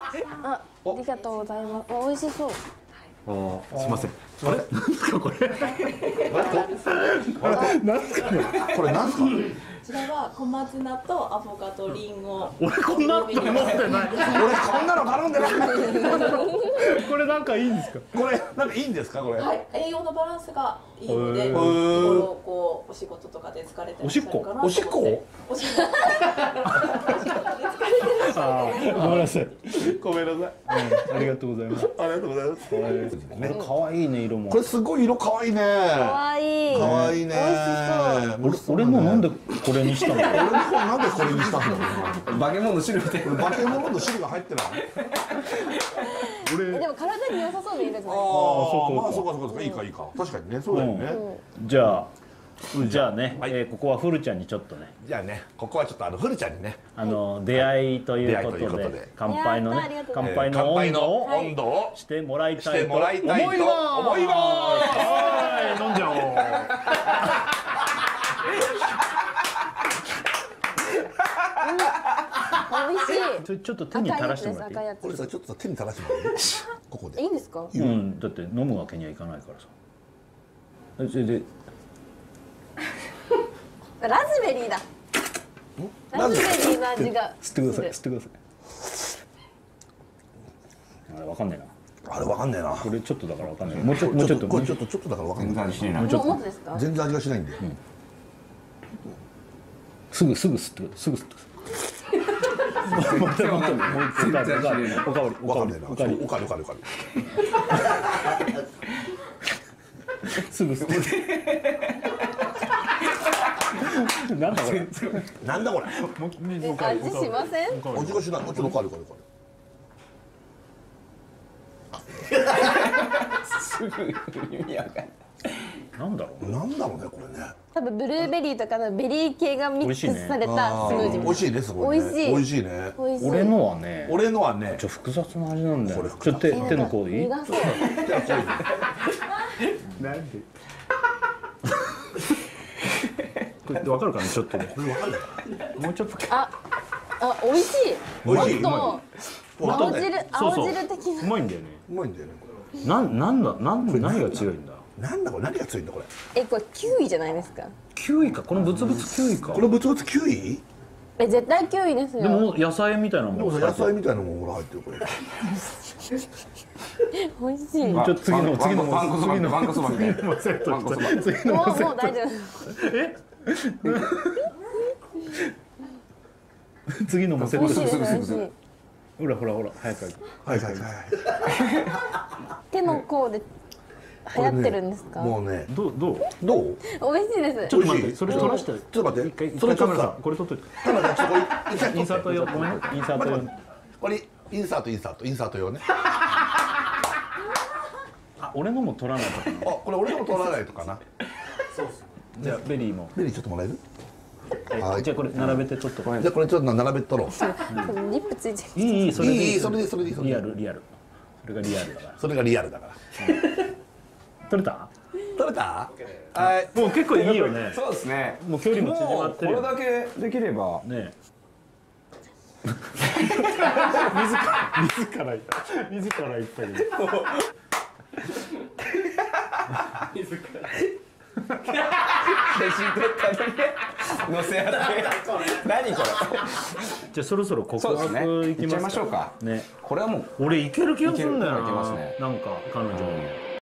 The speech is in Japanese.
ありがとうございます。美味しそう。 すみません。あれ？なんですかこれ？なんですかこれなんすか？ こちらは小松菜とアボカド、リンゴ。 俺こんなの持ってない。 俺こんなの頼んでない。 これなんかいいんですか？ これなんかいいんですかこれ？ はい、栄養のバランスがいいので、日ー頃こうお仕事とかで疲れてらっしゃるかなと思って。 おしっこ？ おしっこ。 ああ、ごめんなさい。 ごめんなさい。 ありがとうございます。 ありがとうございます。 これ可愛いね色も。 これすごい色可愛いね。 可愛い。 可愛いね。 俺もなんでこれにしたの？ 俺の方なんでこれにしたんだろう。 化け物の汁みたいな。 化け物の汁が入ってない。 でも体に良さそうな色じゃないですか。 まあそうかそうかいいかいいか。確かにねそうだよね。 じゃあね、ここはフルちゃんにちょっとね、 じゃあねここはちょっとフルちゃんにね出会いということ出会いということでで乾杯のね乾乾杯の杯の温温度を度をしてもらいたいとしてもらいたいと思います。 はい、飲んじゃおう。 美味しい。 それちょっと手に垂らしてもらっていい？ 赤いやつ。 これさちょっと手に垂らしてもらう。ここで。 いいんですか？ うんだって飲むわけにはいかないからさ。それでラズベリーだ。ラズベリーの味が。 吸ってください吸ってください。あれわかんねえな。 あれわかんねえな。 これちょっとだからわかんない。もうちょっとこれちょっとだからわかんない。 しねえな。 もうもっとですか？ 全然味がしないんで。 すぐ吸ってください。すぐ吸ってください。もう一回おかわりわかんねえな。 おかわりおかる。 すぐ吸って。なんだこれ。 なんだこれ。 味しません？ 味がしない。ちょっとおかる。 すぐ意味わかんない。 なんだろう。 なんだろうねこれね。 多分ブルーベリーとかのベリー系がミックスされたスムージー。 美味しいですこれね。 美味しいね。 美味しい。 俺のはね。 俺のはね。 複雑な味なんだよ。 これちょっと手の甲でいい？ 苦そう。 なんで？これわかるかなちょっとね。 これわかんない。 もうちょっと。 あ、美味しい。 美味しい。 もっと青汁的な。 うまいんだよね。 うまいんだよね。 何が強いんだ。 なんだこれ何が強いんだこれ。 これキウイじゃないですか？ キウイかこのブツブツキウイか。 これブツブツキウイ？ 絶対キウイですよ。 でも野菜みたいなもん。 野菜みたいなもんほら入ってるこれ。 美味しい。 ちょっと次のパン粉そばみたいな。パン粉そばみたいな。 もうセットパン粉そば。 もう大丈夫。 次のもセット。 美味しいです美味しい。 ほら早く。 はい。 手の甲で流行ってるんですか？ もうね。 どう？ どう？ 美味しいです。 ちょっと待ってそれ取らして。 ちょっと待って。 一回カメラさんこれ撮っといて。インサート用ごめんインサート用。 これインサート用ね。 あ俺のも取らないとかな。 これ俺のも取らないとかな。 じゃあベリーも。 ベリーちょっともらえる？ はい。じゃあこれ並べて取っとこう。 じゃあこれちょっと並べて取ろう。 リップついてる。 いいそれでいい。 それでリアル。それがリアルだから。 それがリアルだから。 取れた？ 取れた？ はい。 もう結構いいよね。 そうですね。 もう距離も縮まってるよ。 これだけできれば。 ね。自ら言ったけど。 レシート食べ乗せ合って何これ。 じゃあそろそろ告そうですね。 白いきいっちゃいまか。 ますしょうか。 ね。 これはもう俺いける気がするんだよな。 いけますね。 なんか彼女に。